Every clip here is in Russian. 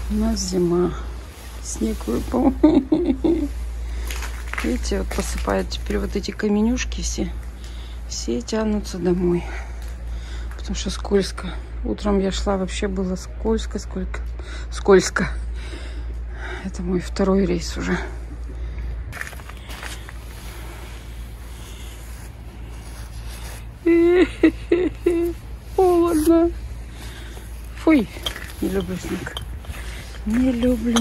У нас зима. Снег выпал. Видите, вот посыпают теперь вот эти каменюшки все тянутся домой. Потому что скользко. Утром я шла, вообще было скользко. Это мой второй рейс уже. Холодно. Фуй, не люблю снег. Не люблю.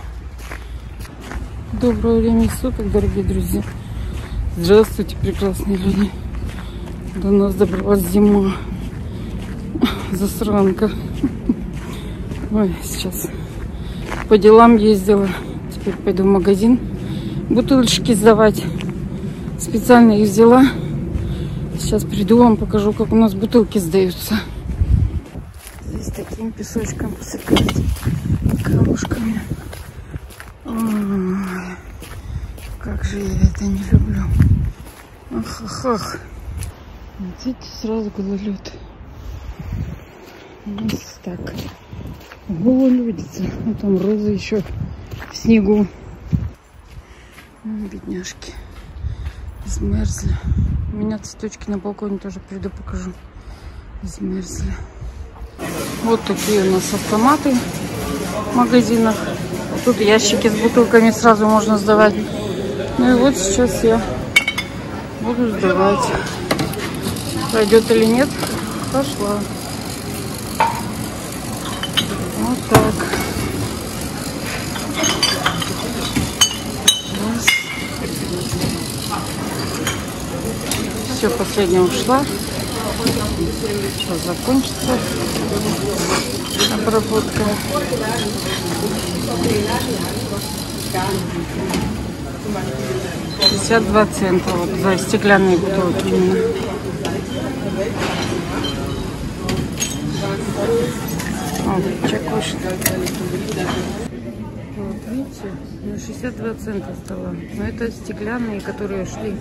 Доброе время суток, дорогие друзья. Здравствуйте, прекрасные люди. До нас добралась зима. Засранка. Ой, сейчас по делам ездила. Теперь пойду в магазин бутылочки сдавать. Специально их взяла. Сейчас приду, вам покажу, как у нас бутылки сдаются. Здесь таким песочком посыпать, камушками. Ой, как же я это не люблю. Ах. Вот видите, сразу гололед. У нас так. Гололедица. А там розы еще в снегу. Бедняжки. Измерзли. У меня цветочки на балконе тоже приду, покажу. Измерзли. Вот такие у нас автоматы в магазинах. Тут ящики с бутылками сразу можно сдавать. Ну и вот сейчас я буду сдавать. Пойдет или нет? Пошла. Вот так. Все, последняя ушла. Сейчас закончится обработка. 52 цента вот за стеклянные бутылки именно. Вот, чек вышел. Вот, видите, на 62 цента стало. Но это стеклянные, которые шли.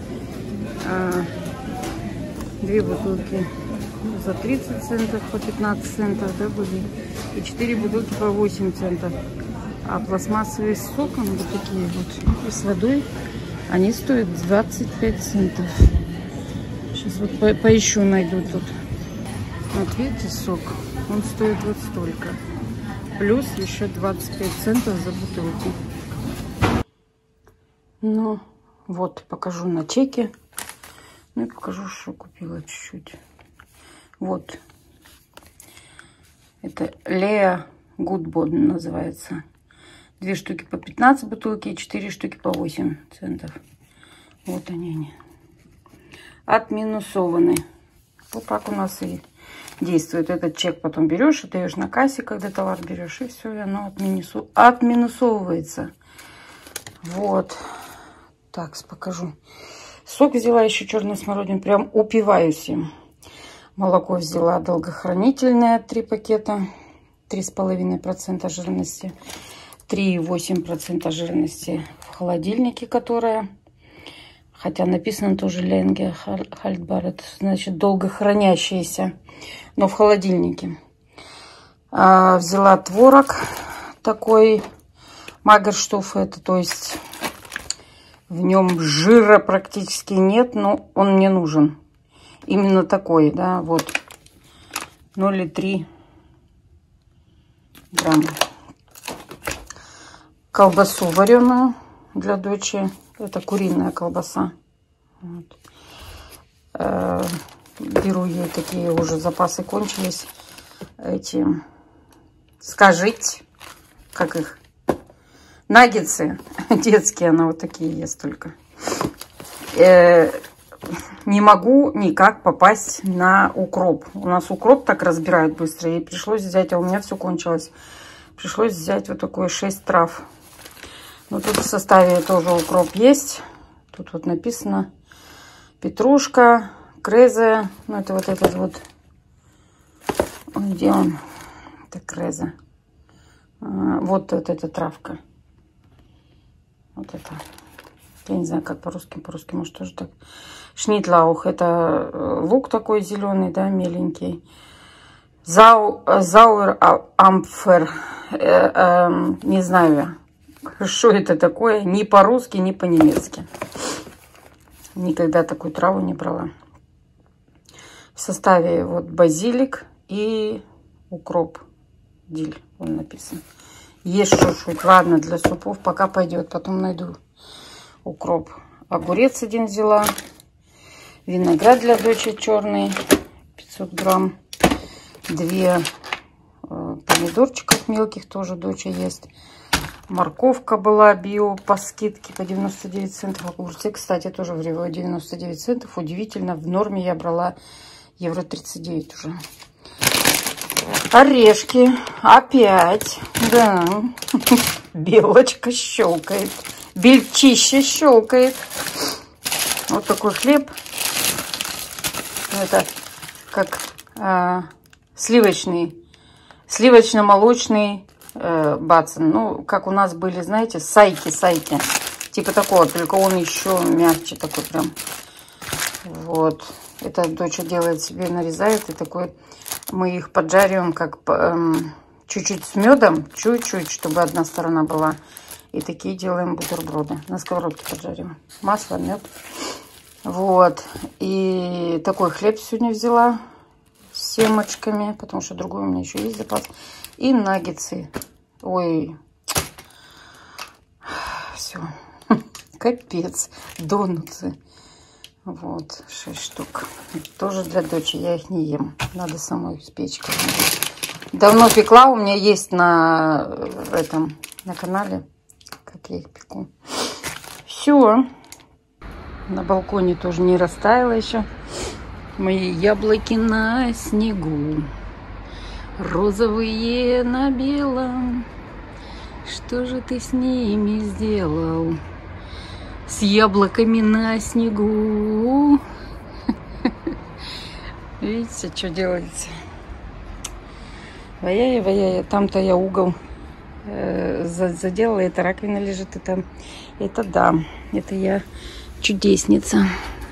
Две бутылки за 30 центов, по 15 центов, да, были. И 4 бутылки по 8 центов. А пластмассовые с соком, вот такие вот, и с водой, они стоят 25 центов. Сейчас вот поищу, найду тут. Вот видите, сок, он стоит вот столько. Плюс еще 25 центов за бутылку. Ну, вот, покажу на чеке. Ну и покажу, что купила чуть-чуть. Вот. Это Леа Гудбод называется. 2 штуки по 15 бутылки и 4 штуки по 8 центов. Вот они. Отминусованы. Вот так у нас и действует. Этот чек потом берешь и даешь на кассе, когда товар берешь. И все, и оно отминусовывается. Вот. Так, покажу. Сок взяла еще черный смородин. Прям упиваюсь им. Молоко взяла долгохранительное. 3 пакета. 3,5% жирности. 3,8% жирности в холодильнике, которая. Хотя написано тоже Ленге Хальтбар. Это значит долго хранящаяся. Но в холодильнике. Взяла творог. Такой Магерштоф. Это то есть... В нем жира практически нет, но он мне нужен. Именно такой, да, вот. 0,3 грамма. Колбасу вареную для дочери. Это куриная колбаса. Вот. Беру ей такие, уже запасы кончились. Эти, скажите, как их? Наггетсы детские, она вот такие ест только. Не могу никак попасть на укроп. У нас укроп так разбирают быстро. И пришлось взять, а у меня все кончилось. Пришлось взять вот такое 6 трав. Ну, тут в составе тоже укроп есть. Тут вот написано петрушка, крезе. Ну, это вот этот вот. Где он? Это крезе. Вот эта травка. Вот это. Я не знаю, как по-русски. По-русски, может, тоже так. Шнитлаух. Это лук такой зеленый, да, меленький. Зауэр Ампфер. не знаю, что это такое, ни по-русски, ни по-немецки. Никогда такую траву не брала. В составе вот базилик и укроп. Диль, он написан. Есть чуть-чуть, ладно, для супов пока пойдет, потом найду укроп. Огурец один взяла. Виноград для дочери черный, 500 грамм. 2 помидорчиков мелких тоже доча есть. Морковка была био по скидке по 99 центов. Огурцы, кстати, тоже в Рево 99 центов. Удивительно, в норме я брала евро 39 уже. Орешки опять, да. Белочка щелкает. Бельчище щелкает. Вот такой хлеб. Это как сливочно-молочный бацин. Ну, как у нас были, знаете, сайки. Типа такого, только он еще мягче такой прям. Вот. Это доча делает себе, нарезает. И такой мы их поджариваем как чуть-чуть с медом. Чуть-чуть, чтобы одна сторона была. И такие делаем бутерброды. На сковородке поджариваем. Масло, мед. Вот. И такой хлеб сегодня взяла. С семечками, потому что другой у меня еще есть запас. И наггетсы. Ой. Все. Капец. Донутсы. Вот. 6 штук. Тоже для дочери. Я их не ем. Надо самой испечь. Давно пекла. У меня есть на этом, на канале. Как я их пеку. Все. На балконе тоже не растаяло еще. Мои яблоки на снегу, розовые на белом. Что же ты с ними сделал? С яблоками на снегу. Видите, что делается? Ваяя. Там-то я угол заделала. Это раковина лежит. Это да. Это я чудесница.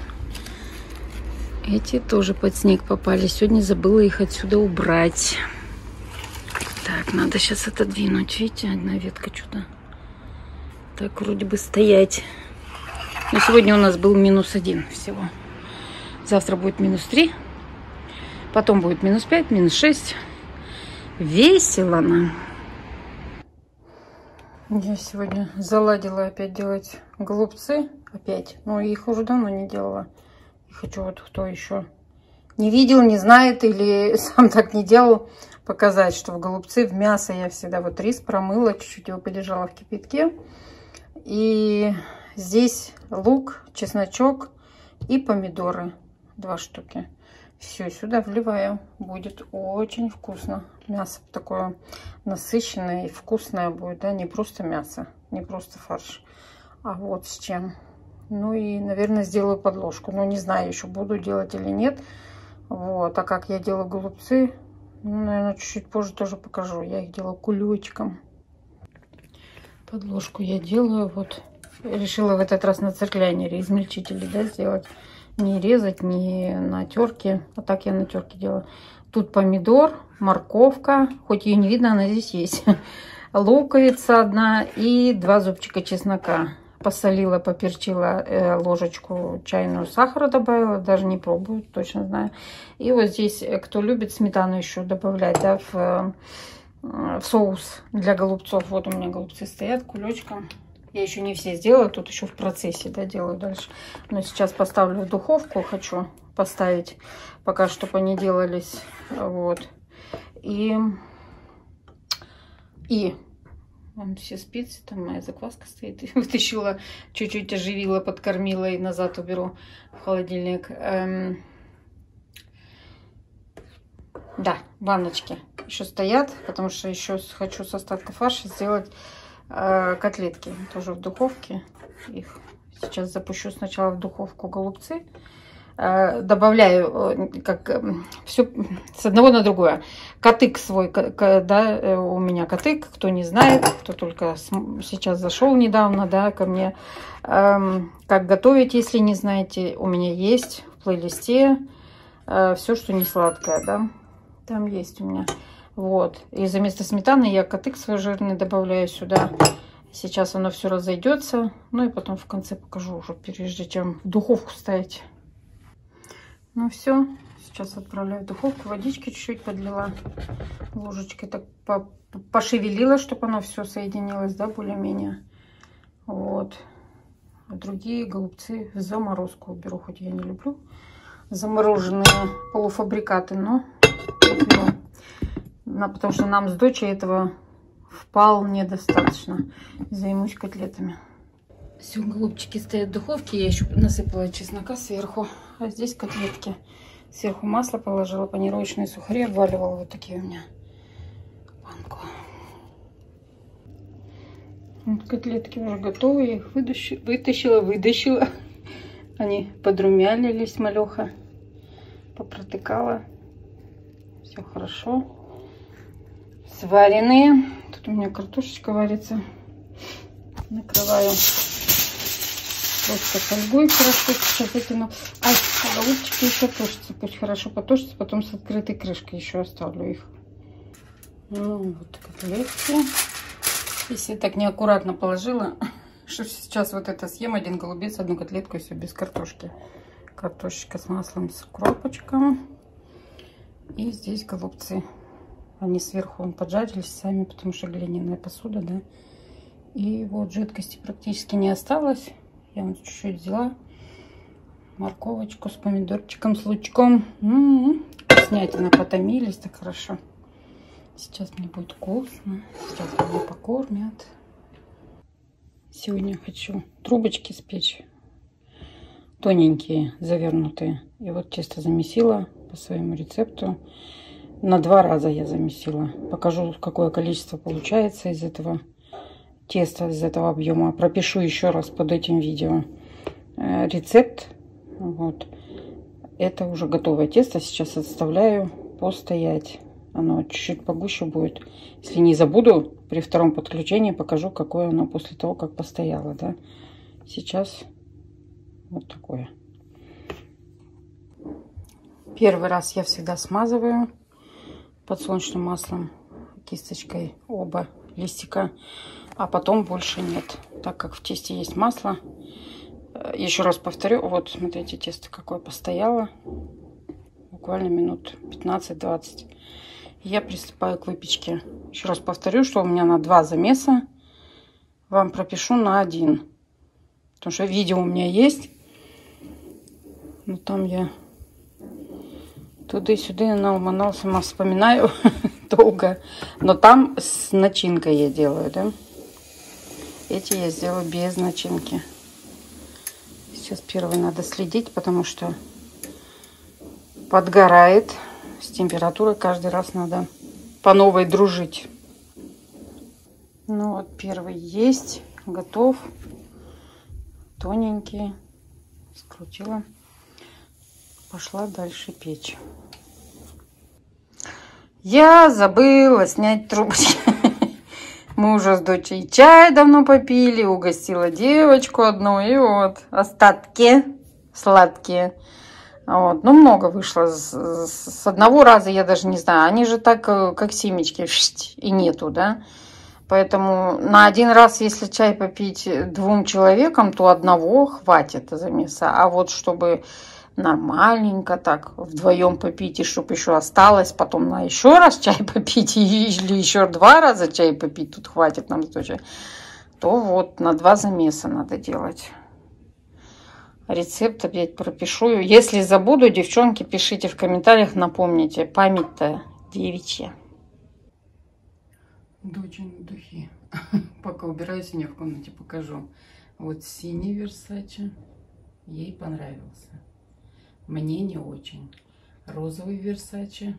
Эти тоже под снег попали. Сегодня забыла их отсюда убрать. Так, надо сейчас отодвинуть. Видите, одна ветка что-то так вроде бы стоять. Но сегодня у нас был -1 всего. Завтра будет -3. Потом будет -5, -6. Весело нам. Я сегодня заладила опять делать голубцы. Опять. Но их уже давно не делала. Хочу вот кто еще не видел, не знает или сам так не делал, показать, что в голубцы, в мясо я всегда вот рис промыла, чуть-чуть его подержала в кипятке. И здесь лук, чесночок и помидоры. 2 штуки. Все сюда вливаю. Будет очень вкусно. Мясо такое насыщенное и вкусное будет, да, не просто мясо, не просто фарш, а вот с чем. Ну и, наверное, сделаю подложку. Но не знаю, еще буду делать или нет. Вот. А как я делаю голубцы, ну, наверное, чуть-чуть позже тоже покажу. Я их делаю кулечком. Подложку я делаю. Вот. Решила в этот раз на циркляйнере измельчители, да, сделать. Не резать, не на терке. А так я на терке делаю. Тут помидор, морковка. Хоть ее не видно, она здесь есть. Луковица одна и 2 зубчика чеснока. Посолила, поперчила, ложечку чайную сахара добавила. Даже не пробую, точно знаю. И вот здесь, кто любит сметану еще добавлять, да, в соус для голубцов. Вот у меня голубцы стоят кулечком. Я еще не все сделала, тут еще в процессе, да, делаю дальше. Но сейчас поставлю в духовку, хочу поставить, пока чтобы они делались. Вот. И вон все спицы, там моя закваска стоит. Вытащила, чуть-чуть оживила, подкормила и назад уберу в холодильник. Да, баночки еще стоят, потому что еще хочу с остатка фарша сделать котлетки. Тоже в духовке. Их сейчас запущу сначала в духовку голубцы. Добавляю как все с одного на другое. Катык свой, да, у меня катык, кто не знает, кто только сейчас зашел недавно, да, ко мне, как готовить, если не знаете, у меня есть в плейлисте все, что не сладкое, да, там есть у меня Вот. И вместо сметаны я котык свой жирный добавляю сюда. Сейчас оно все разойдется. Ну и потом в конце покажу уже, прежде чем в духовку ставить. Ну все. Сейчас отправляю в духовку. Водички чуть-чуть подлила. Ложечкой так пошевелила, чтобы оно все соединилось, да, более-менее. Вот. А другие голубцы в заморозку беру. Хоть я не люблю замороженные полуфабрикаты, но потому что нам с дочей этого вполне достаточно. Займусь котлетами. Все, голубчики стоят в духовке. Я еще насыпала чеснока сверху. А здесь котлетки. Сверху масло положила, панировочные сухари обваливала. Вот такие у меня. Банку. Вот котлетки уже готовы. Я их вытащила. Они подрумянились, малеха. Попротыкала. Все хорошо. Сваренные. Тут у меня картошечка варится. Накрываю просто фольгой хорошо. Сейчас выкину. Голубчики еще тушатся. Пусть хорошо потушатся. Потом с открытой крышкой еще оставлю их. Ну, вот котлетки. Если я так неаккуратно положила, что сейчас вот это съем один голубец, одну котлетку, и все без картошки. Картошечка с маслом, с укропочком. И здесь голубцы. Они сверху поджарились сами, потому что глиняная посуда, да. И вот жидкости практически не осталось. Я вот чуть-чуть взяла. Морковочку с помидорчиком, с лучком. Вкуснятина, потомились так хорошо. Сейчас мне будет вкусно. Сейчас меня покормят. Сегодня хочу трубочки спечь. Тоненькие, завернутые. И вот тесто замесила по своему рецепту. На 2 раза я замесила. Покажу, какое количество получается из этого теста, из этого объема. Пропишу еще раз под этим видео рецепт. Вот. Это уже готовое тесто. Сейчас отставляю постоять. Оно чуть-чуть погуще будет. Если не забуду, при втором подключении покажу, какое оно после того, как постояло. Да? Сейчас вот такое. Первый раз я всегда смазываю подсолнечным маслом, кисточкой оба листика, а потом больше нет, так как в тесте есть масло. Еще раз повторю, вот смотрите, тесто какое постояло, буквально минут 15-20. Я приступаю к выпечке. Еще раз повторю, что у меня на 2 замеса, вам пропишу на 1, потому что видео у меня есть, но там я туда-сюда наманал, сама вспоминаю долго. Но там с начинкой я делаю, да. Эти я сделаю без начинки. Сейчас первый надо следить, потому что подгорает. С температурой каждый раз надо по новой дружить. Ну вот первый есть. Готов. Тоненький. Скрутила. Пошла дальше печь. Я забыла снять трубочки. Мы уже с дочей чай давно попили. Угостила девочку одну. И вот остатки сладкие. Вот. Ну, много вышло. С одного раза я даже не знаю. Они же так, как семечки. И нету, да. Поэтому на 1 раз, если чай попить 2 человекам, то одного хватит замеса. А вот чтобы нормальненько так вдвоем попить, и чтобы еще осталось потом на еще раз чай попить, или еще 2 раза чай попить, тут хватит нам тоже, то вот на 2 замеса надо делать. Рецепт опять пропишу. Если забуду, девчонки, пишите в комментариях, напомните. Память-то девичья. Дочины духи. Пока убираюсь, мне в комнате покажу. Вот синий Версаче. Ей понравился. Мне не очень. Розовый Версаче.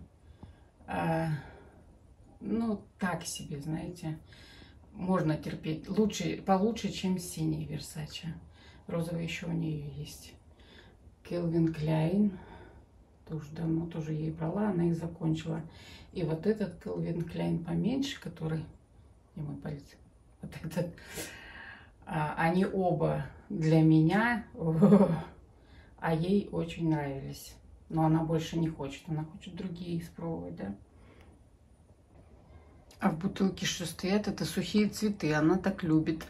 Ну, так себе, знаете. Можно терпеть. Получше, чем синий Версаче. Розовый еще у нее есть. Calvin Klein. Тоже давно тоже ей брала. Она их закончила. И вот этот Calvin Klein поменьше, который... Где мой палец? Вот этот. Они оба для меня... А ей очень нравились. Но она больше не хочет. Она хочет другие испробовать, да. А в бутылке что стоят, это сухие цветы. Она так любит.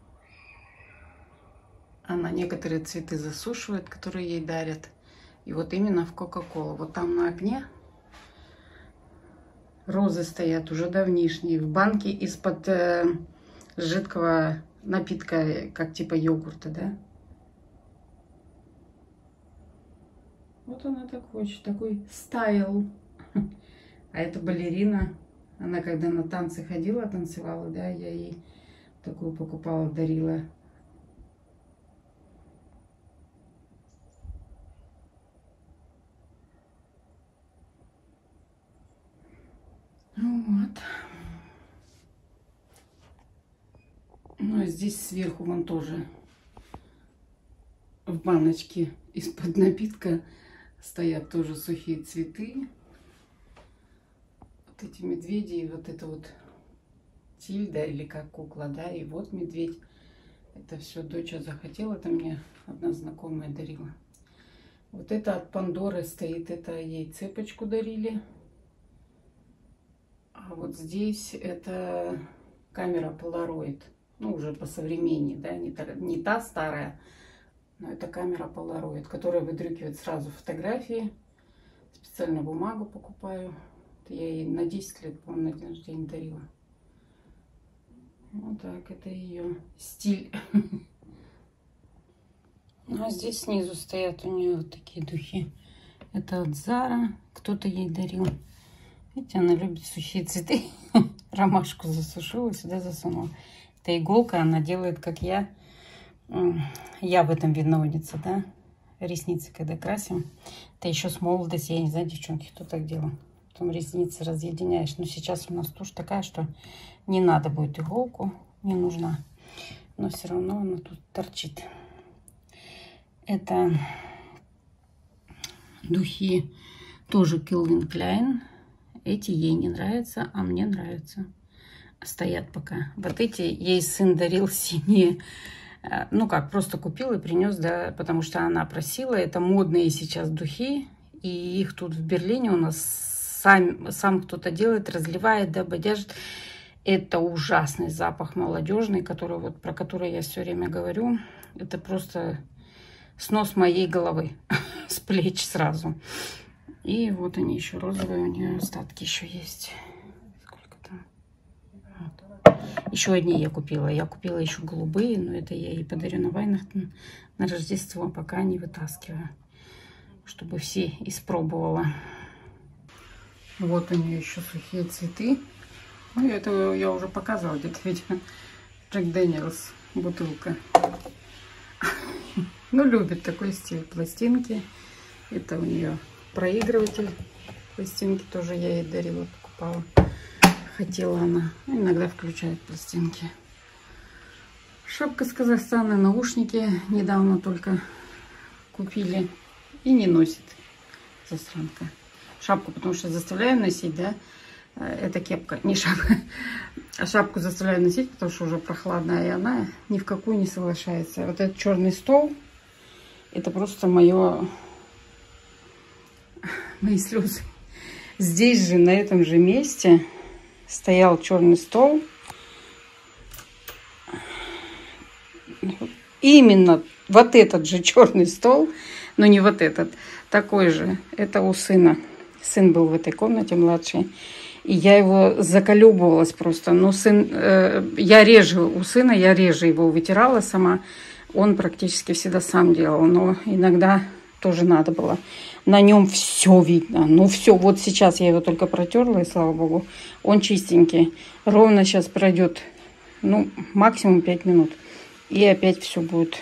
Она некоторые цветы засушивает, которые ей дарят. И вот именно в Кока-Колу. Вот там на окне розы стоят уже давнишние. В банке из-под жидкого напитка, как типа йогурта, да? Вот она так хочет, такой стайл. А эта балерина, она когда на танцы ходила, танцевала, да, я ей такую покупала, дарила. Вот. Ну, а здесь сверху вон тоже в баночке из-под напитка стоят тоже сухие цветы. Вот эти медведи и вот это вот Тильда или как кукла, да, и вот медведь. Это все дочь захотела, это мне одна знакомая дарила. Вот это от Пандоры стоит, это ей цепочку дарили. А вот здесь это камера Polaroid, ну уже по современней, да, не та старая, но это камера Polaroid, которая выдрукивает сразу фотографии. Специально бумагу покупаю. Это я ей на 10 лет, по-моему, на день рождения дарила. Вот так, это ее стиль. Ну, а здесь снизу стоят у нее вот такие духи. Это от Zara, кто-то ей дарил. Видите, она любит сухие цветы. Ромашку засушила, сюда засунула. Это иголка, она делает, как я. Я в этом виновница, да. Ресницы, когда красим. Это еще с молодости, я не знаю, девчонки, кто так делал. Потом ресницы разъединяешь. Но сейчас у нас тушь такая, что не надо будет иголку, не нужна. Но все равно она тут торчит. Это духи тоже Calvin Klein. Эти ей не нравятся, а мне нравятся. Стоят пока. Вот эти ей сын дарил синие. Ну как, просто купил и принес, да, потому что она просила. Это модные сейчас духи. И их тут в Берлине у нас сам кто-то делает, разливает, да, бодяжит. Это ужасный запах молодежный, который, вот, про который я все время говорю. Это просто снос моей головы. С плеч сразу. И вот они еще розовые, у нее остатки еще есть. Сколько там? Вот. Еще одни я купила. Я купила еще голубые, но это я ей подарю на Вайнахтен, на Рождество, пока не вытаскиваю. Чтобы все испробовала. Вот у нее еще сухие цветы. Ну, это я уже показывала где-то, видимо. Джек Дэниелс бутылка. Ну, любит такой стиль пластинки. Это у нее проигрыватель. Пластинки тоже я ей дарила, покупала. Хотела она. Иногда включает пластинки. Шапка с Казахстана, наушники недавно только купили. И не носит засранка. Шапку, потому что заставляю носить, да. Это кепка, не шапка. А шапку заставляю носить, потому что уже прохладная, и она ни в какую не соглашается. Вот этот черный стол, это просто мои слезы. Здесь же, на этом же месте, стоял черный стол. Именно вот этот же черный стол, но не вот этот, такой же. Это у сына. Сын был в этой комнате, младший. И я его заколебывалась просто. Но сын, я реже у сына, я реже его вытирала сама. Он практически всегда сам делал. Но иногда тоже надо было. На нем все видно. Ну все, вот сейчас я его только протерла, и слава богу, он чистенький. Ровно сейчас пройдет, ну, максимум 5 минут. И опять все будет.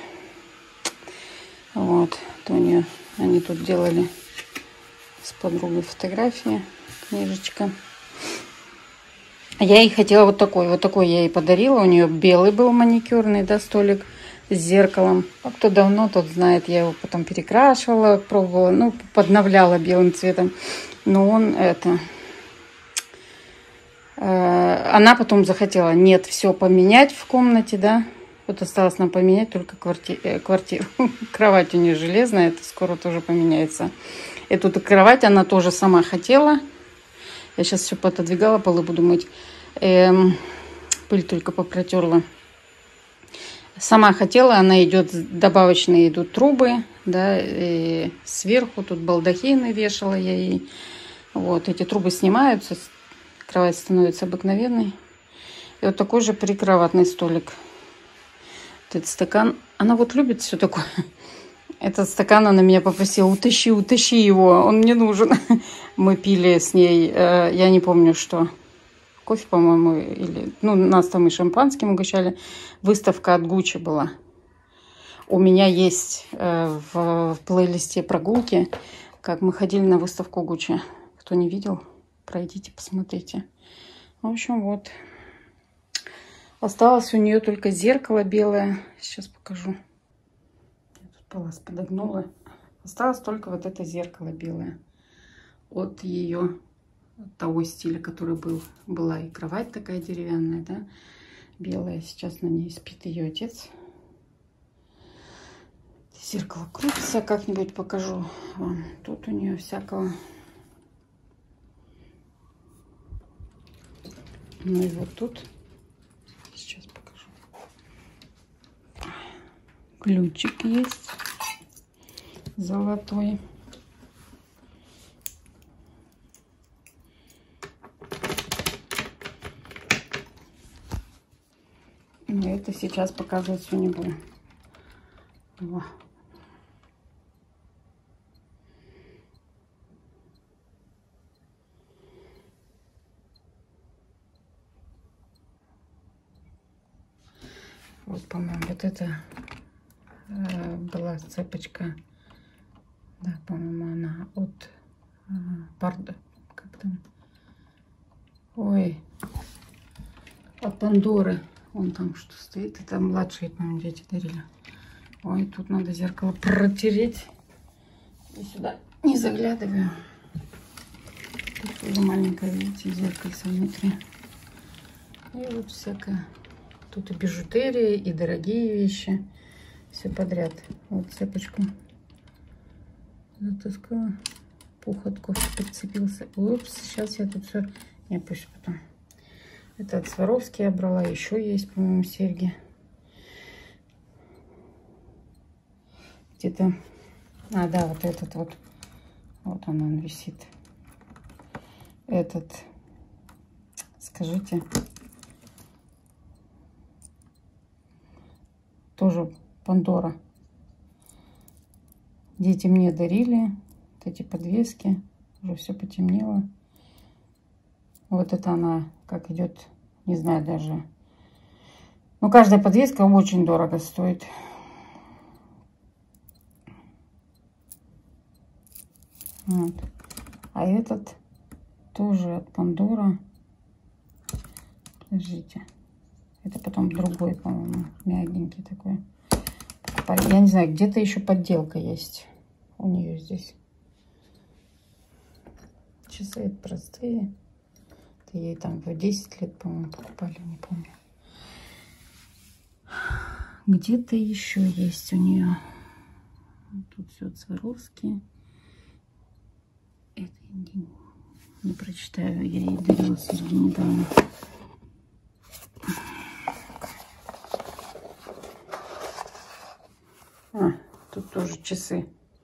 Вот. Это у нее, они тут делали с подругой фотографии, книжечка. Я ей хотела вот такой я ей подарила. У нее белый был маникюрный, да, столик с зеркалом. А кто давно, тот знает, я его потом перекрашивала, пробовала, ну, подновляла белым цветом. Но он она потом захотела, нет, все поменять в комнате, да. Вот осталось нам поменять только квартиру. Кровать у нее железная, это скоро тоже поменяется. Эту кровать она тоже сама хотела. Я сейчас все пододвигала, полы буду мыть. Пыль только попротерла. Сама хотела, она идет, добавочные идут трубы, да, и сверху тут балдахины вешала я ей. Вот, эти трубы снимаются, кровать становится обыкновенной. И вот такой же прикроватный столик. Вот этот стакан, она вот любит все такое. Этот стакан она меня попросила: утащи, утащи его, он мне нужен. Мы пили с ней, я не помню что, кофе, по-моему, или, ну, нас там и шампанским угощали. Выставка от Гуччи была. У меня есть в плейлисте прогулки, как мы ходили на выставку Гуччи. Кто не видел, пройдите, посмотрите. В общем, вот. Осталось у нее только зеркало белое. Сейчас покажу. Я тут палас подогнула. Осталось только вот это зеркало белое. От ее, от того стиля, который был. Была и кровать такая деревянная, да, белая. Сейчас на ней спит ее отец. Зеркало крутится. Как-нибудь покажу вам. Тут у нее всякого. Ну и вот тут. Сейчас покажу. Ключик есть. Золотой. Но это сейчас показывать все не буду. Во. Вот, по-моему, вот это была цепочка. Да, по-моему, она от Пардо. Как там? Ой. От Пандоры. Вон там что стоит. Это младшие, по-моему, дети дарили. Ой, тут надо зеркало протереть. И сюда не заглядываю. Тут тоже маленькое, видите, зеркальце внутри. И вот всякое. Тут и бижутерия, и дорогие вещи. Все подряд. Вот цепочку затаскала. Пух от кофе подцепился. Упс, сейчас я тут все... Не, пусть потом. Это от Сваровски я брала. Еще есть, по-моему, серьги. Где-то... А, да, вот этот вот. Вот он висит. Этот... Скажите... Тоже Пандора. Дети мне дарили вот эти подвески. Уже все потемнело. Вот это она как идет, не знаю даже. Но каждая подвеска очень дорого стоит. Вот. А этот тоже от Пандора. Подождите. Это потом другой, по-моему, мягенький такой. Я не знаю, где-то еще подделка есть у нее здесь. Часы простые. Это ей там в 10 лет, по-моему, покупали, не помню. Где-то еще есть у нее. Тут все от Сваровски. Это не прочитаю, я ей дарила серьги недавно. А, тут тоже часы.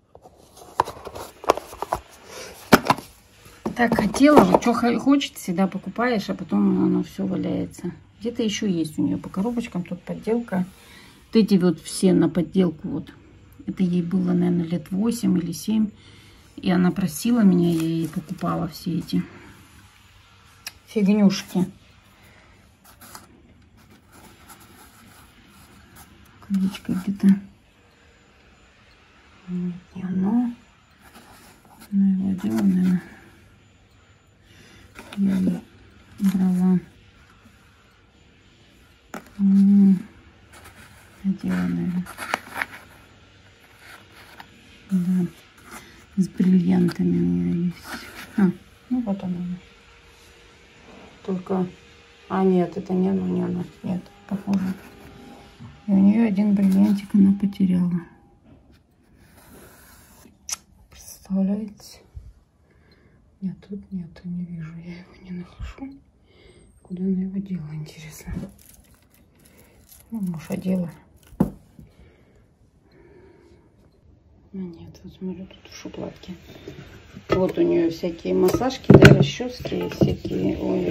Так хотела, вот что хочет, всегда покупаешь, а потом оно все валяется. Где-то еще есть у нее по коробочкам, тут подделка. Вот эти вот все на подделку вот. Это ей было, наверное, лет 8 или 7. И она просила меня, я ей покупала все эти фигнюшки. Колечко где-то. Нет, не оно. Она его одела, наверное. Я ее брала. Одела, наверное. Да. С бриллиантами у нее есть. А, ну вот она. Только... А, нет, это не оно, не оно. Нет, похоже. И у нее один бриллиантик она потеряла. Представляете? Нет, тут нет, не вижу. Я его не нахожу. Куда она его дела, интересно? Ну, муж одела. А нет, вот смотрю, тут в шоколадке. Вот у нее всякие массажки, да, расчески, всякие. Ой.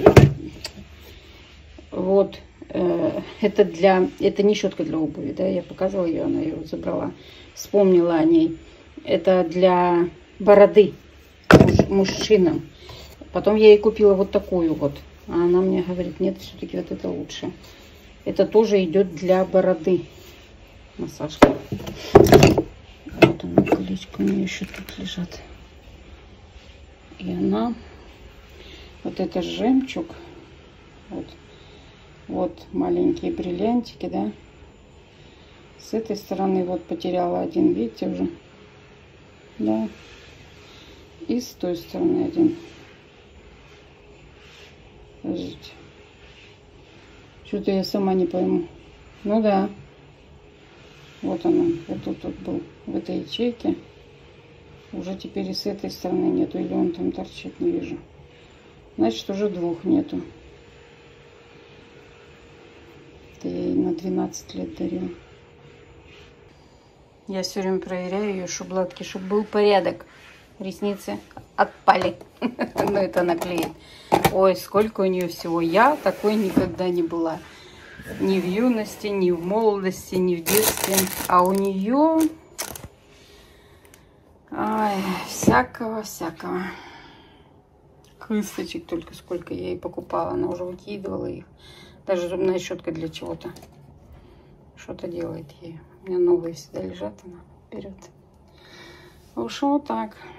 Вот. Это не щетка для обуви, да, я показывала ее, она ее забрала. Вспомнила о ней. Это для бороды мужчинам. Потом я ей купила вот такую вот. А она мне говорит, нет, все-таки вот это лучше. Это тоже идет для бороды. Массажка. Вот она, колечко у нее еще тут лежат. И она, вот это жемчуг, вот маленькие бриллиантики, да. С этой стороны вот потеряла один, видите уже, да. И с той стороны один. Подождите. Что-то я сама не пойму. Ну да. Вот она, вот тут вот был, в этой ячейке. Уже теперь и с этой стороны нету, или он там торчит, не вижу. Значит, уже двух нету. Это я ей на 12 лет дарила. Я все время проверяю ее шоколадки, чтобы был порядок. Ресницы отпали. Но это наклеит. Ой, сколько у нее всего. Я такой никогда не была. Ни в юности, ни в молодости, ни в детстве. А у нее... Ай, всякого. Кысточек только сколько я ей покупала. Она уже выкидывала их. Даже зубная щетка для чего-то. Что-то делает ей. У меня новые всегда лежат, она берет. В общем, вот так.